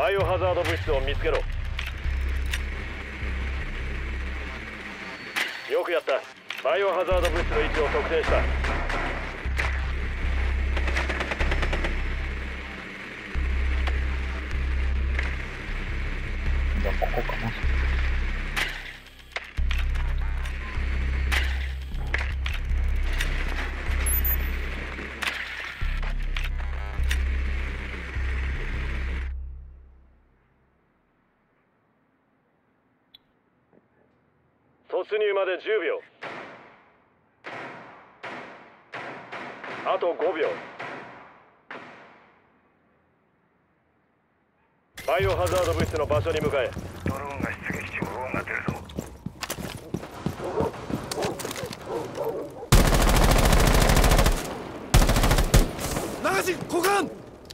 バイオハザード物質を見つけろ。よくやった。バイオハザード物質の位置を特定した。 じゃあここかな。 突入まで10秒。あと5秒。バイオハザード物質の場所に向かえ。 ドローンが出撃中、音が出るぞ。 流し交換。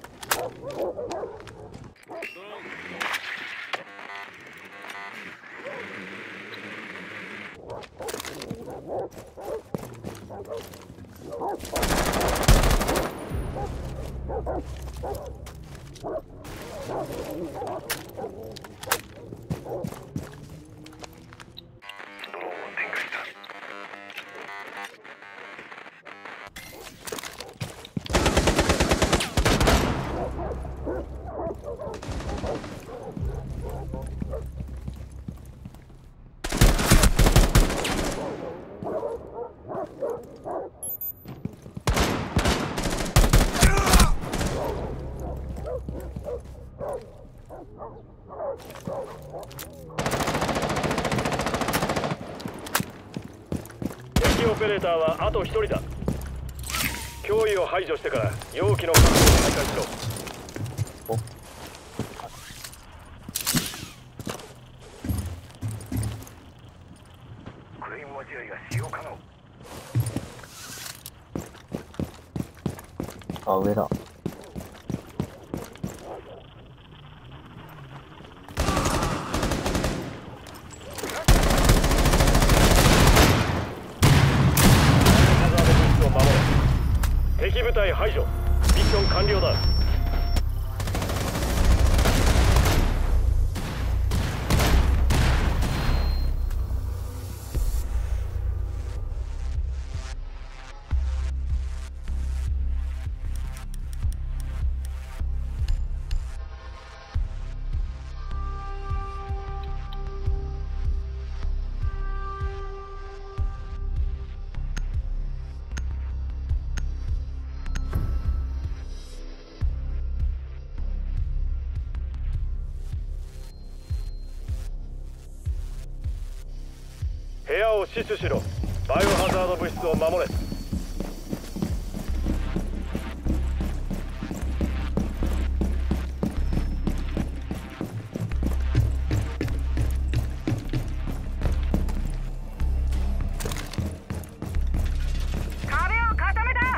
ドローンを展開した。 敵オペレーターはあと1人だ。脅威を排除してから容器の確保を再開しろ。 クレイモア地雷が使用可能。 あ、上だ。 敵部隊排除。ミッション完了だ。部屋を死守しろ。バイオハザード物質を守れ。 壁を固めた。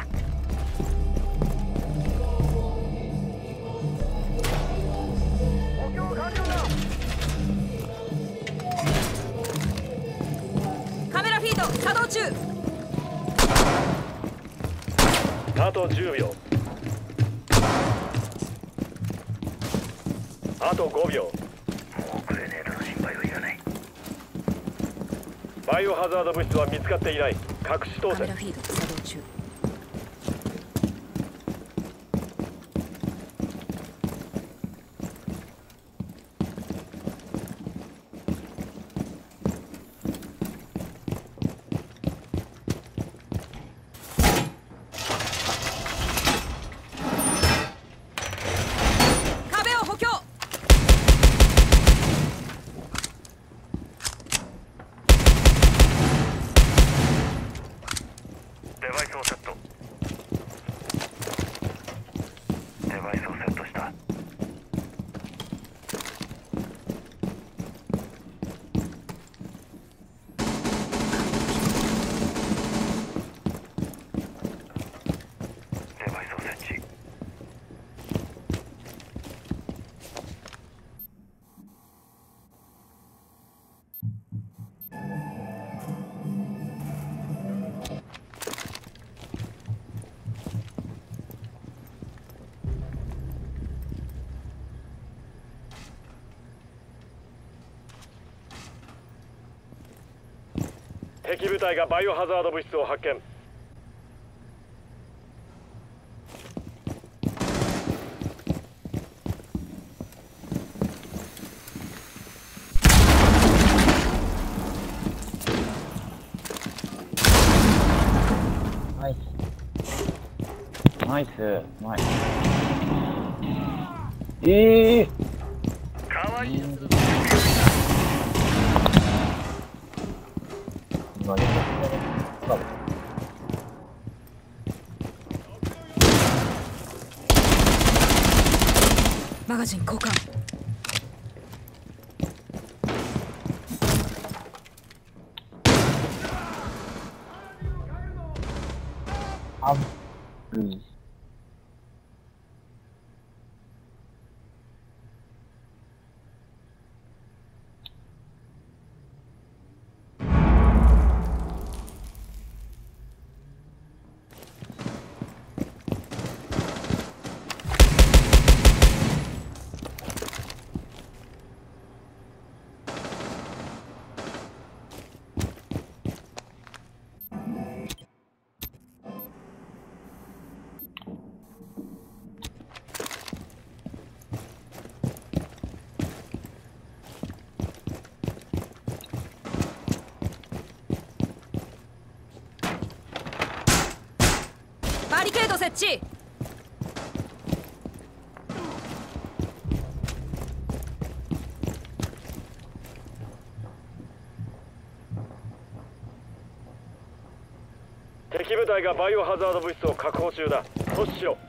補強完了だ。 カメラフィード作動中。 あと10秒。あと5秒。 もうグレネードの心配はいらない。 バイオハザード物質は見つかっていない。隠し通せ。 カメラフィード作動中。壁を補強。 デバイスをセット。デバイスをセットした。デバイスを設置。 敵部隊がバイオハザード物質を発見。 ナイスナイスナイス。 かわいい。 今ね、 マガジン交換。 あっぶい。 バリケード設置。 敵部隊がバイオハザード物質を確保中だ。阻止しろ。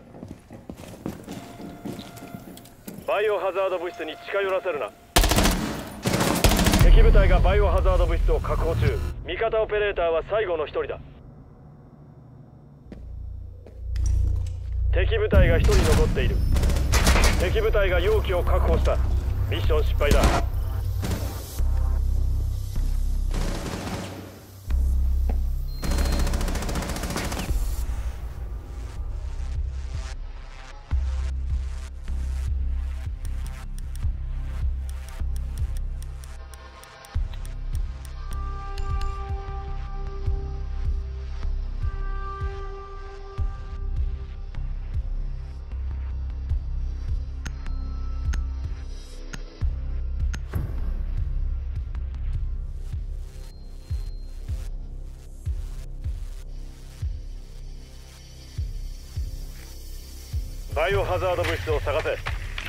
バイオハザード物質に近寄らせるな。敵部隊がバイオハザード物質を確保中。味方オペレーターは最後の一人だ。敵部隊が1人残っている。敵部隊が容器を確保した。ミッション失敗だ。バイオハザード物質を探せ。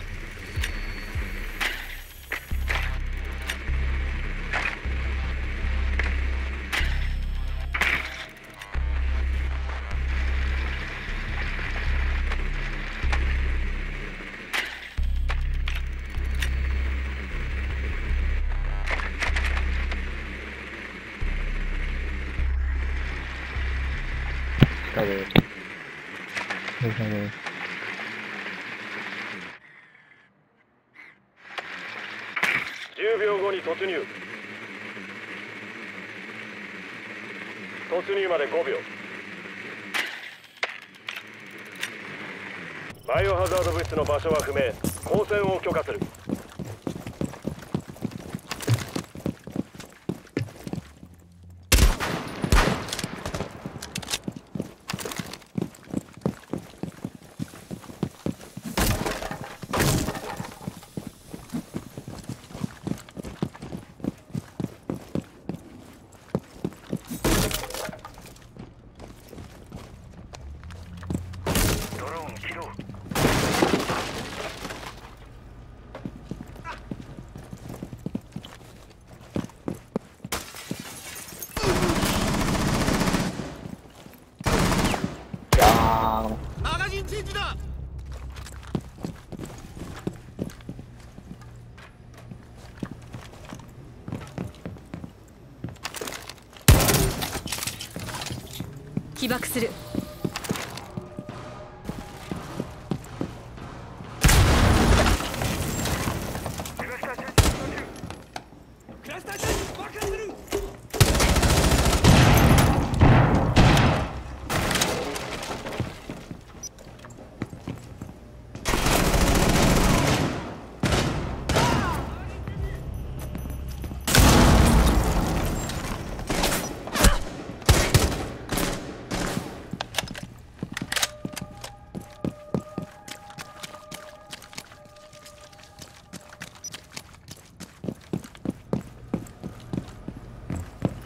疲れ。お疲れ様です。 10秒後に突入。突入まで5秒。バイオハザード物質の場所は不明。光線を許可する。 ドローン起動。 いやー、 マガジンチェンジだ。 起爆する。 クラスターチャージ爆破する。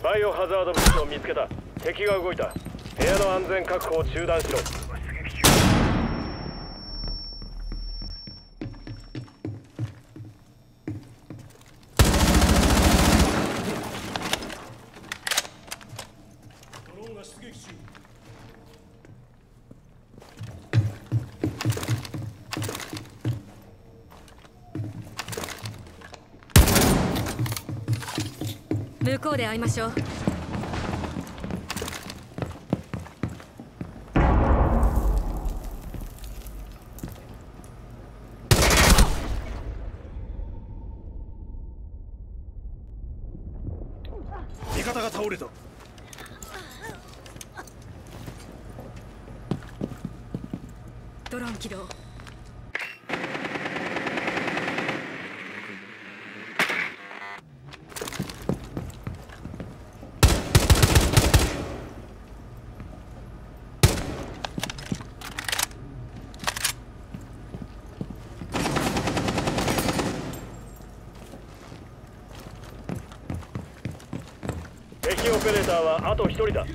バイオハザード物質を見つけた。敵が動いた。部屋の安全確保を中断しろ。 ドローンが出撃中。 向こうで会いましょう。 味方が倒れた。 ドローン起動。 敵オペレーターはあと1人だ。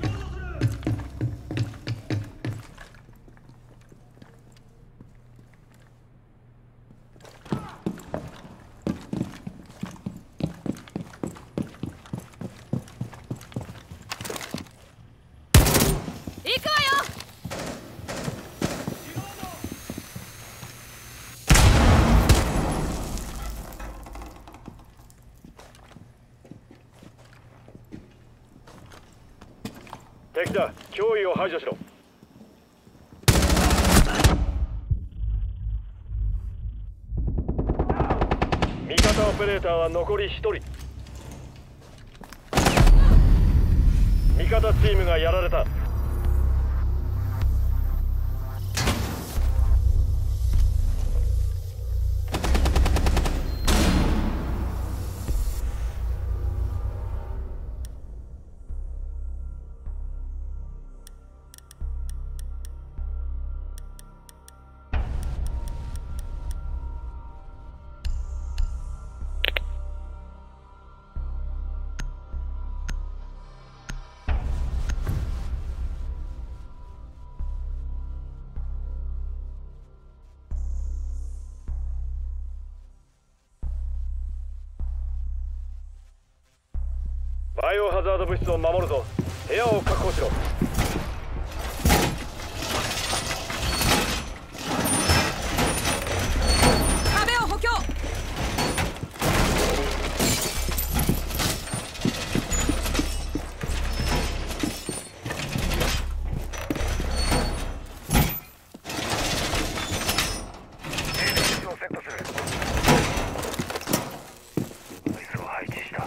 行くわよ。 敵だ。脅威を排除しろ。味方オペレーターは残り1人。味方チームがやられた。バイオハザード物質を守るぞ。部屋を確保しろ。 壁を補強。 をセットする。こいつを配置した。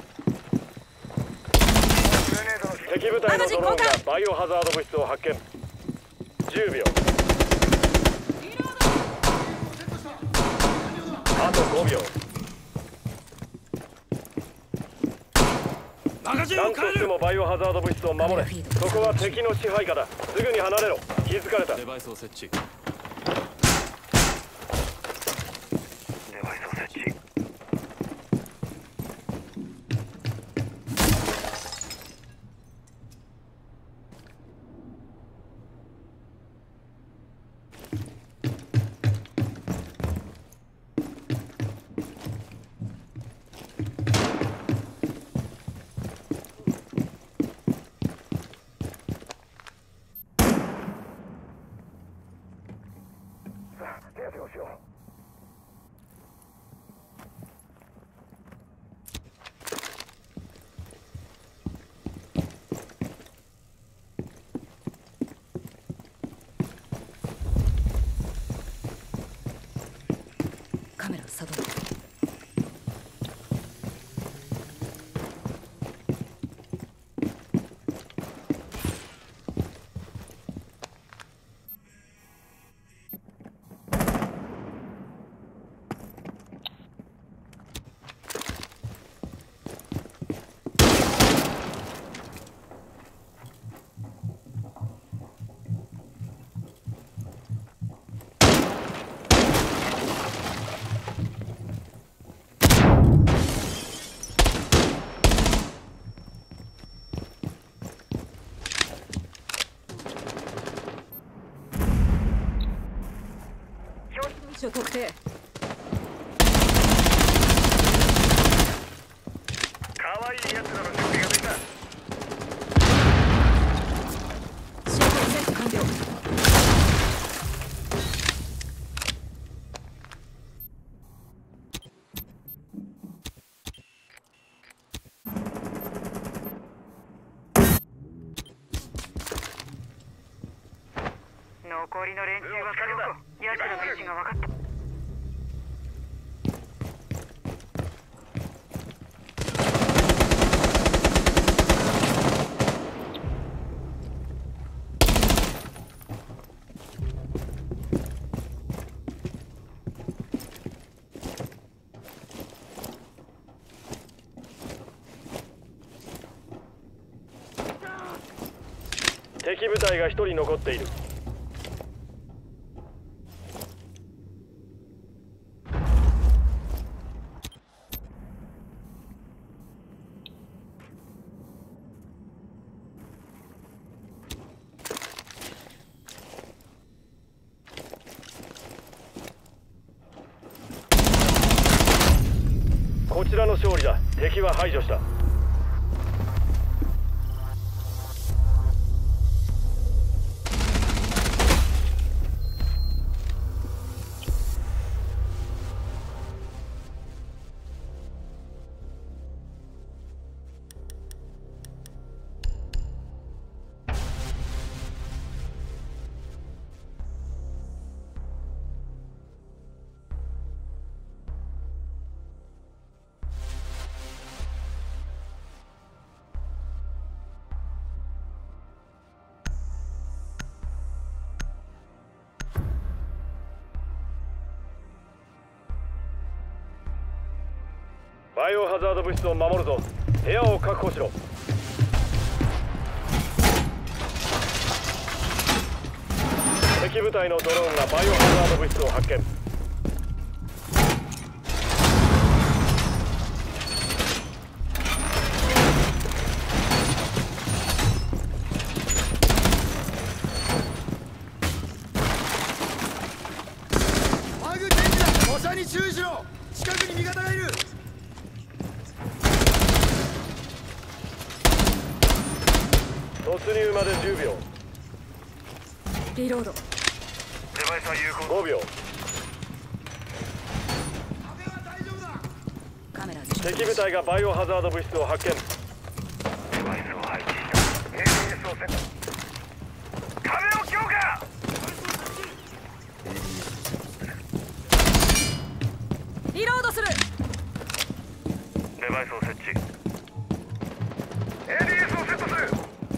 グレネードの敵部隊のドローンがバイオハザード物質を発見。10秒。あと5秒。 マガジンを何と変える。 してもバイオハザード物質を守れ。そこは敵の支配下だ。すぐに離れろ。気づかれた。 デバイスを設置。 デバイスを設置。 所特定。 可愛いやつらの準備ができた。 証拠チェック完了。 残りの連中はどこ？奴らの位置が分かった。 敵部隊が1人残っている。こちらの勝利だ。敵は排除した。バイオハザード物質を守るぞ。部屋を確保しろ。敵部隊のドローンがバイオハザード物質を発見。 マグチェンジだ。誤射に注意しろ。近くに味方がいる。 突入まで10秒。 リロード。 デバイスは有効。 5秒。 壁は大丈夫だ。 カメラ敵部隊がバイオハザード物質を発見。 デバイスを配置した。ADS をセット。壁を強化。 リロードする。 デバイスを設置。ADS をセットする。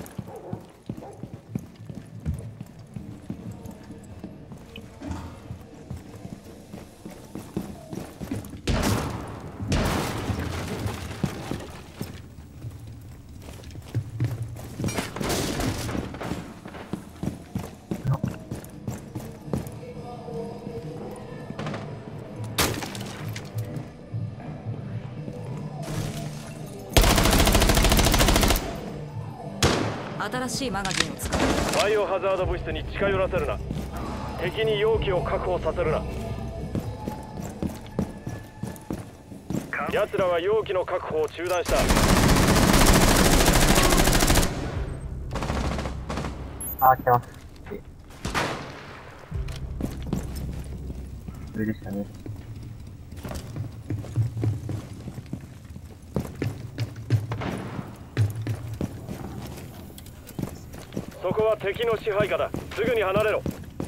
新しいマガジンを使う。 バイオハザード物質に近寄らせるな。敵に容器を確保させるな。奴らは容器の確保を中断した。 あ、来てます。上でしたね。 そこは敵の支配下だ。すぐに離れろ。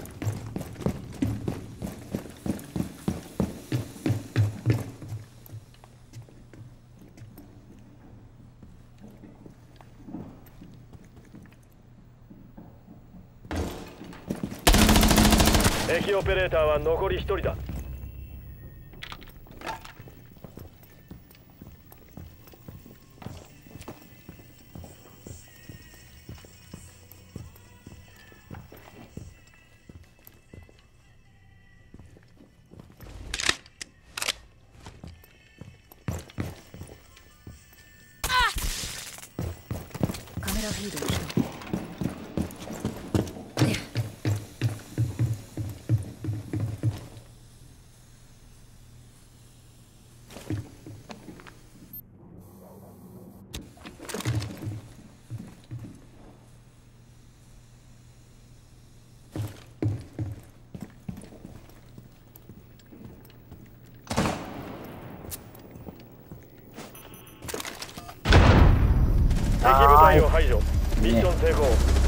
敵オペレーターは残り1人だ。 カメラフィードを起動。 敵部隊を排除。ミッション成功。